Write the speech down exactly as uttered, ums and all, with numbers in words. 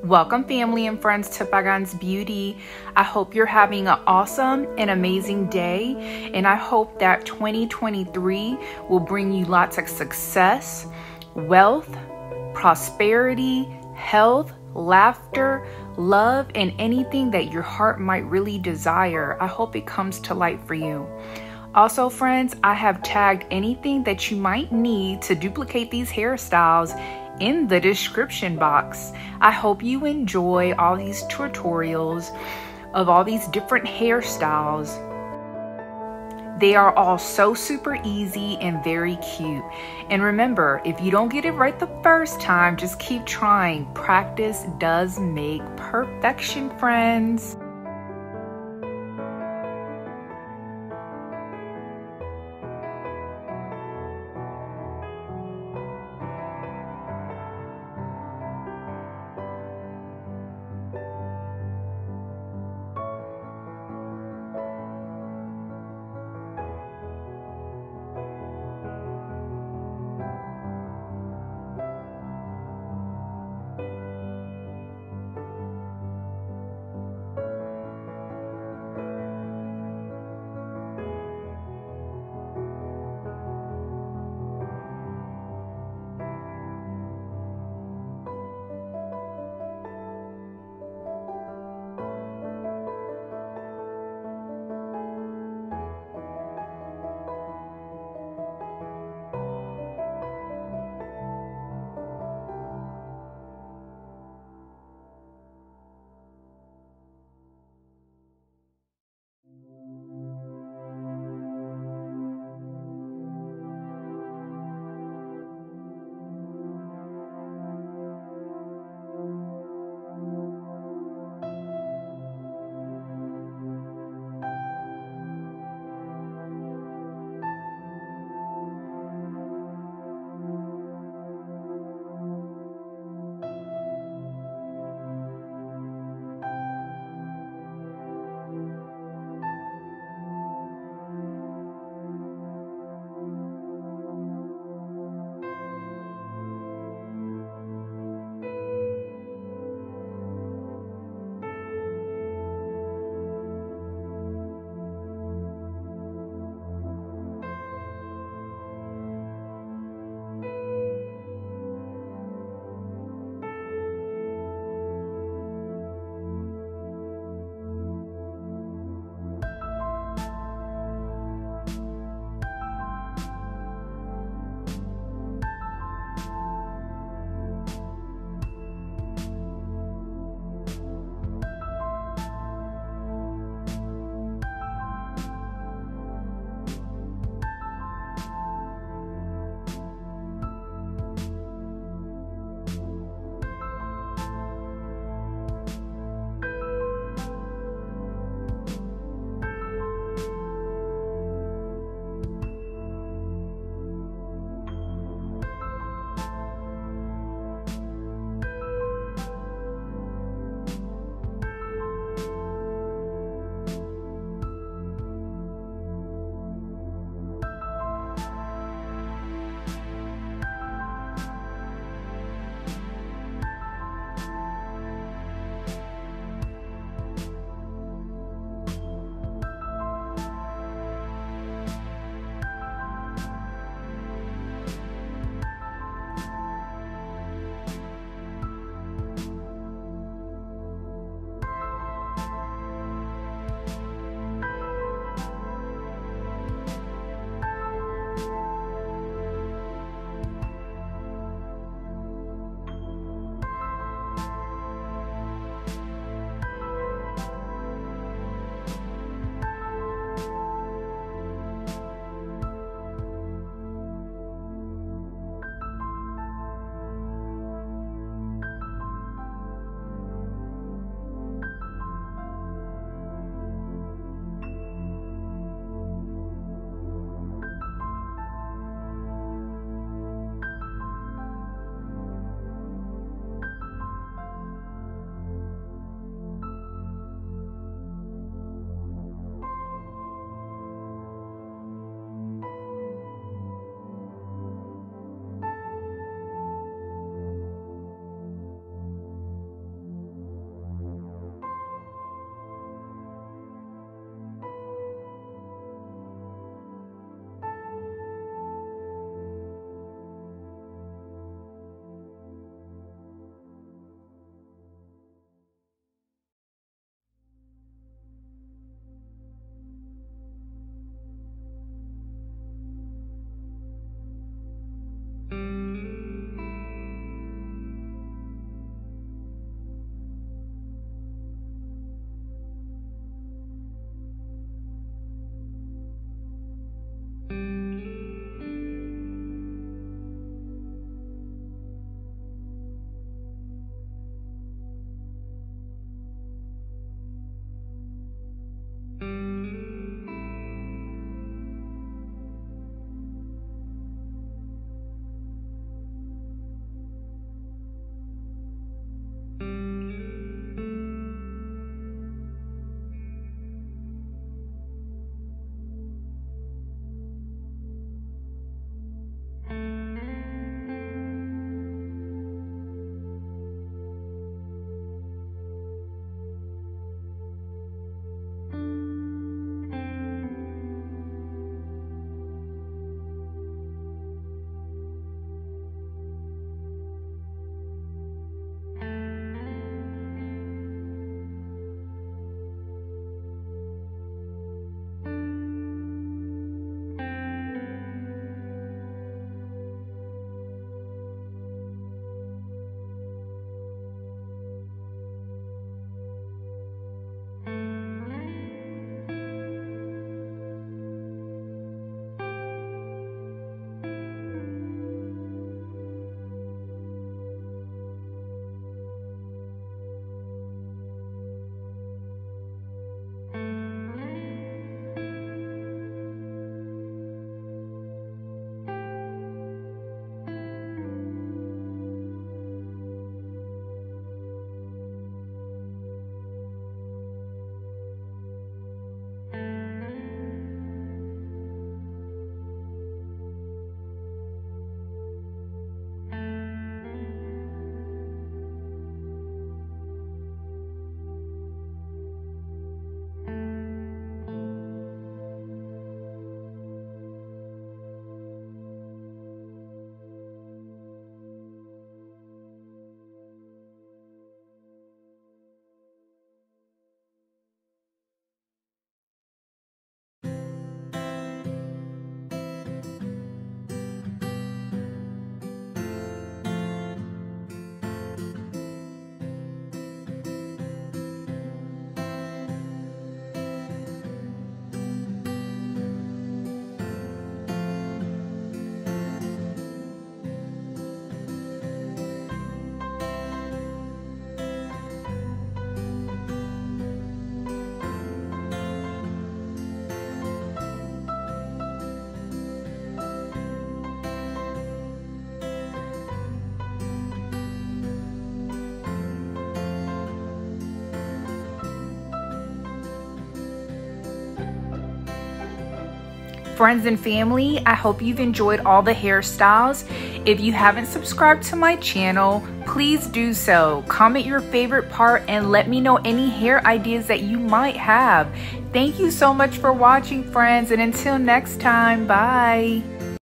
Welcome family and friends to Pagan's Beauty. I hope you're having an awesome and amazing day, and I hope that twenty twenty-three will bring you lots of success, wealth, prosperity, health, laughter, love, and anything that your heart might really desire. I hope it comes to light for you. Also, friends, I have tagged anything that you might need to duplicate these hairstyles in the description box. I hope you enjoy all these tutorials of all these different hairstyles. They are all so super easy and very cute. And remember, if you don't get it right the first time, just keep trying. Practice does make perfection, friends. Friends and family, I hope you've enjoyed all the hairstyles. If you haven't subscribed to my channel, please do so. Comment your favorite part and let me know any hair ideas that you might have. Thank you so much for watching, friends, and until next time, bye.